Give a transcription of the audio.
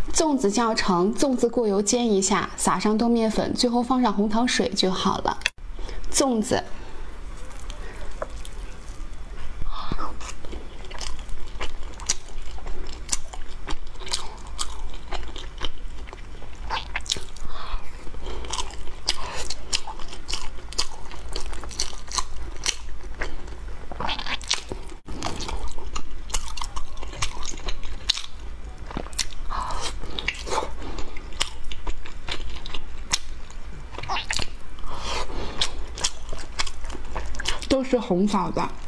粽子教程：粽子过油煎一下，撒上豆面粉，最后放上红糖水就好了。粽子。 都是红枣的。